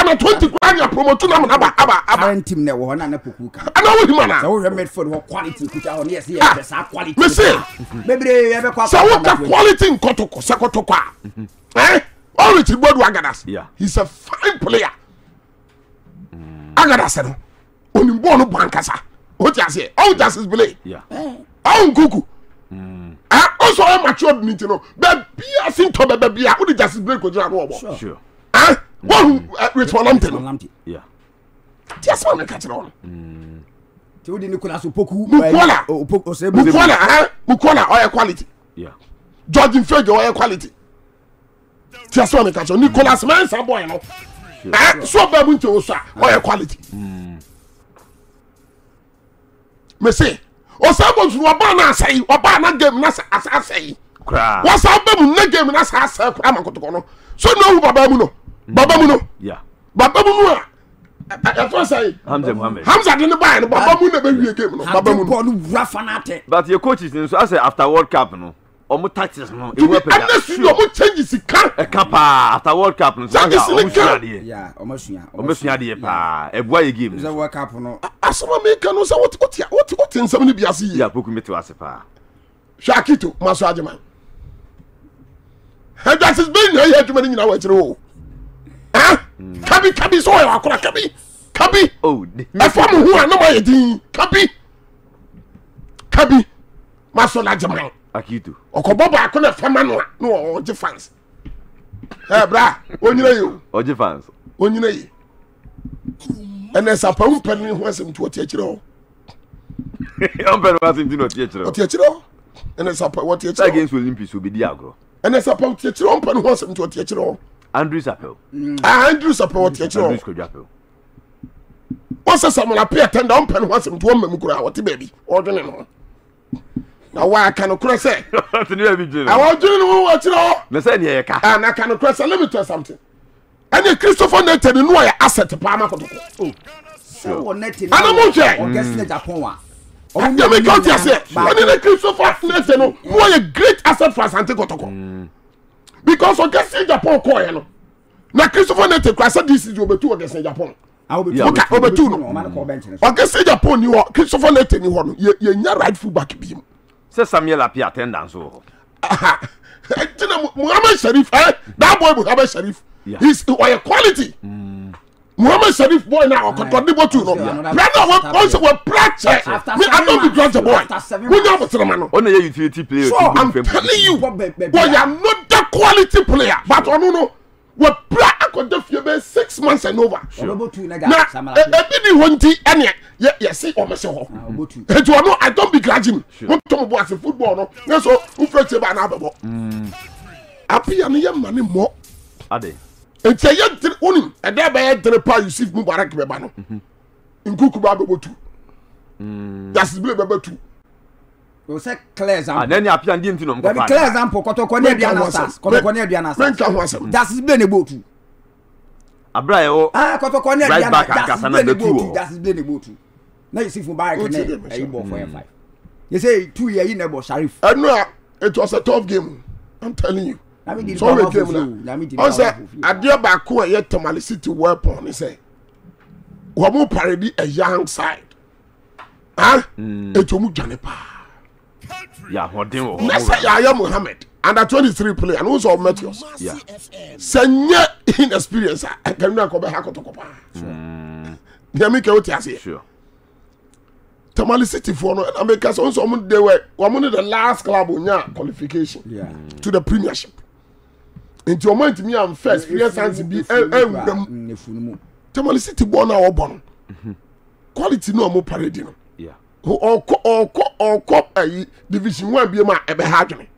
under 20 kwanya promote na aba current team na wo na pokuka ana wo hima so wo midfield wo quality kuta ho yes yes sa quality me say bebre e be kwa so what the quality in kotoko sekotoko all it bodu Agadas he's a fine player Agadas no oni ball no bankasa what you say all just is play all kuku also a matured meeting no be asin to be bia wo just break ko jira no obo sure one with Lamptey just one catch it on ti odi Nicolas Opoku Mukola oil quality George Fejo oil quality just one catch on Nicolas Mensa boy no so babu nti o so oil quality me say Osei Bonsu oba na asai oba na game na asai kra wasa babu na game na asai kra mankotoko no so no baba mu no baba mu no I first say Hamza didn't buy the baba mu na be wie game no baba mu no rafa na te but your coaches so I say after World Cup no omo tactics no e we pega and you omo changes kan e kan pa after World Cup no so omo sua de yeah omo sua de pa e boa ye game so World Cup no asoma me kan no say what nsam ni biase yi ya poku meto ase pa Shakito maso ajeman that is been here to many na wa kire wo kabi so ya akora kabi oh e fam hu an ma ye din kabi maso la ajeman Akito okobo ba akona fama no no oje fans bra onyina yo oje fans onyina yi ene sapa umpani ho asem to oti akire ho ompani ho asem to oti akire ho ene sapa what akire against Olympics will be di agro ene sapa oti akire ho umpani ho asem to oti akire ho Andrew Sapel Andrew Sapel oti akire ho Andrew Sapel wasa samona pay tender umpani ho asem to mamu kura what baby odwene no na wa kan okura say tini be jere I want you to watch it all na say ne yeka na kan okura say let me tell you something and Christopher Nete no ya asset pa ma kotoko so Nete ana mo je o guest Japan wa o me count here say and Christopher Nete no a great asset for Asante Kotoko because o guest Japan ko ye no na Christopher Nete kwa say this is obetu o guest Japan obetu no o guest Japan ni Christopher Nete ni ho no ye nya right full back bi say Samuel Apia attendance so tina Muhammad Sharif that boy Muhammad Sharif he's a quality Muhammad Sharif boy now kotodibo tu no brother also we practice me I don't be judge boy who know what man on a utility player so I'm telling you boy you are not the quality player but no we play akodafie 6 months and over na e bi honti ene yes see o me se ho etu no I don't begrudge him what to bo as football no so who fresh ba na bebo apia no ye mane mo ade enti ye unim e dey be ye pa Yusuf Mubarak be ba no nkuku ba bebo tu that's blue bebo tu o se clear example na ni apia ndi ntino mko pa clear example kotoko ne aduana sas kotoko ne aduana sas menka ho asem that's blue ne botu abra ye o kotoko ne aduana that's blue ne botu that's blue ne botu na Yusuf Mubarak ne e ball for 5 you say 2 year in nebo Sharif no it was a tough game I'm telling you so we game na also adia ba ko ye Tamale City weapon he say wo mo parody a young side etomu jane pa ya hodin wo Nasa ya Muhammad under 23 player and also Matthews senya inexperience can na ko be hakotoko pa dia mi ke o ti ase sure Tamale City for no America so they were one of the last club onya qualification to the premiership into moment me am first experience and be Tamale City born na obon quality no mo parade no or division 1 be ma ebe ha dwene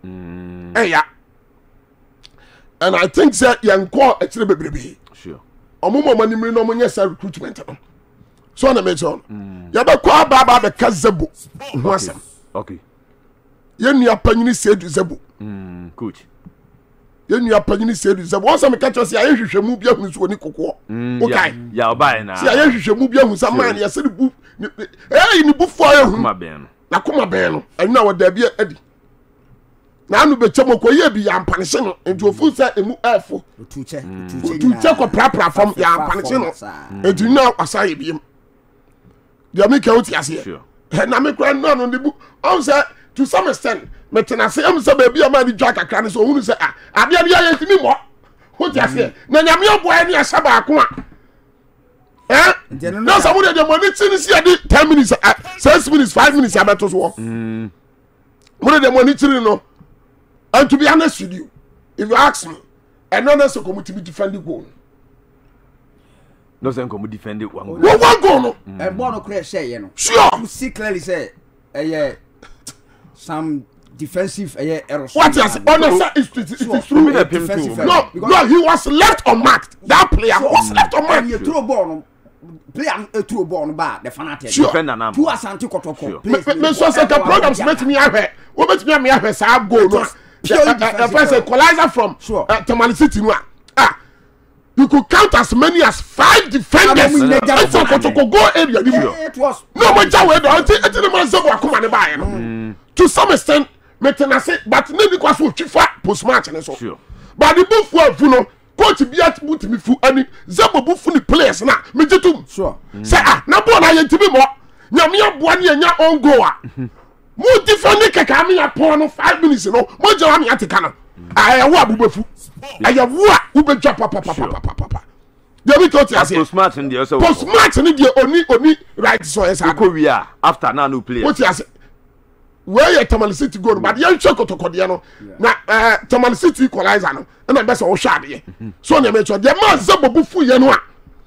and I think that yanko ekire bebrebe sure omo mani mi no mo nya sa recruitment no so na me so ya be kwa baba be kazebo ho asem okay ye nua panyini sedu zebo coach ye nua panyini sedu zebo wo se me ka cho se aye hwehwemu bia hu so ni kokko okay ya obai na se aye hwehwemu bia hu sa man ya se bu ni bu fo aye hu kuma ben na kuma ben no anu na wo da bia adi na anu be chemo ko ye bi ya mpanishe no enti ofu se emu efo tuche ko pra from ya mpanishe no enti na asa ye biem dia me ka uti ase na me kra no no bu on say to some extent me tena se am say ba bia ma di dwa kakra ne so hunu say ade ade ya ntimi mo uti ase na nyame obo ani asa ba ko a no somebody dey money tin see ade 10 minutes 6 minutes 5 minutes abeto so mo dey money tin no. And to be honest with you, if you ask me, and not necessarily come to be defending goal. No, some come defend it one goal. One goal, no. And Bono Crash say, you know. Sure. You see clearly say, some defensive errors. What is honest? It's true. No, he was left unmarked. That player was left unmarked. You throw ball. Player throw ball bar the fanatic. Sure. Two Asante kotoko. Me so say the programs make me have. We make me have say goal. The first equalizer from Tamale City. You could count as many as 5 defenders. Go area. It was no but to some extent, but maybe because we post match and so. But the book for you know, coach be at put me fu any Zabo buffuni players na me jetum. Sure. Say na bo na yentibi mo. Nyame aboa ne nya on go a. Mo defend keka me upon 5 minutes no. Mo je am yatika no. Ayewo abubefu. Ayewo a ubedwa papa. Dey be coach as post match in the also. Post match ni dey oni right so yes. Ko wi a after na no play. What you say? Where you Tamale City go but you check kotoko de no. Na Tamale City equalizer no. Na be so wo hwa de. So na me cho de man Zabo bufu ye no a.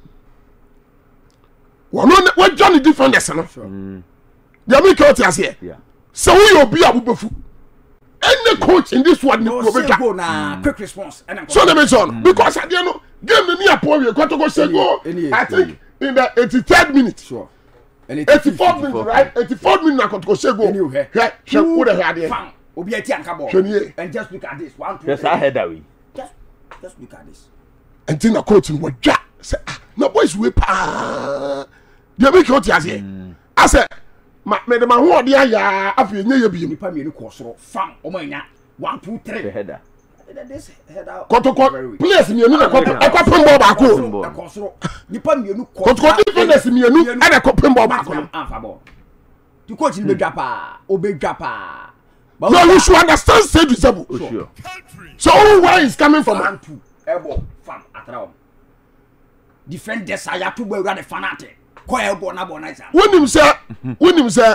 What Johnny defenders no. Dey me coach as here. Yeah. So we obi abubefu. Any coach in this one no go na quick response. So they mention because at the end game the near poor kotoko say go. I think in the 83rd minute. Sure. 84th minute, right? 84th minute na kotoko say go. Yeah, who the head there? Obi ati anka ball. And just look at this. 1 2. Yes, I head away. Just look at this. And then the coach was ja say no boys we pa. They make you as here. I said me de ma ho de ya afi nye ye bi nipa me ni kosoro fam o manya 1 2 3 the header this header kotoko players me nu na kopem ball ba ko kosoro nipa me nu kotoko defenders me nu e na kopem ball ba ko amfa ball the coach ni be dwa pa obedwa pa no you should understand say Zabo sure so where is coming from 1 2 elbow fam atraum defenders aya to gba ura the fanatic when him say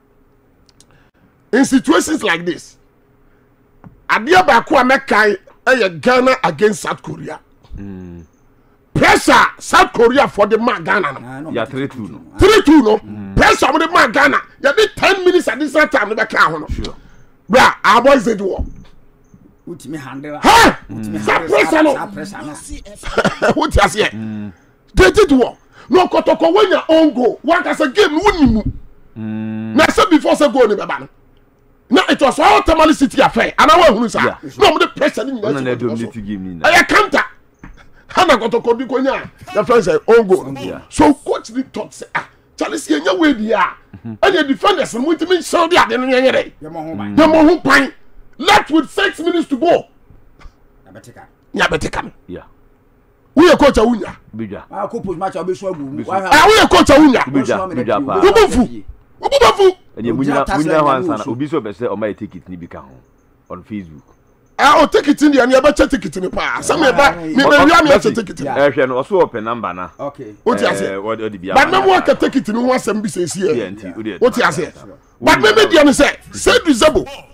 in situations like this adia ba ko amekai Ghana against South Korea pressure South Korea for the man Ghana no. Yeah 3-2 no 3-2 no pressure for the man Ghana you need 10 minutes at this time no be can no sure bra our boys dey do ultimate handle ha pressure no what you say they did what no kotoko when your own goal one can say game wonimu na say before say goal ni baba no na it was all Tamale City affair and I want say no the pressure ni na dominate game ni na I counter hana kotoko bi konya the friend say own goal so coach the thought say Charles enya we dia and the defenders mo ntimi show dia de no nyere dem ho pan left with 6 minutes to go ya beteka yeah we a coach awunya bidwa ko post match obesu agu we a coach awunya bidwa pa obufu and munya hansa na obi so be say o my ticket ni bi ka ho on Facebook o ticket ni and you be check ticket ni pa some me ba me wi am check ticket hwe no so open number na okay what you say what the bia but me mo ka ticket ni ho asem bi say here what you say but me dia no say Zabo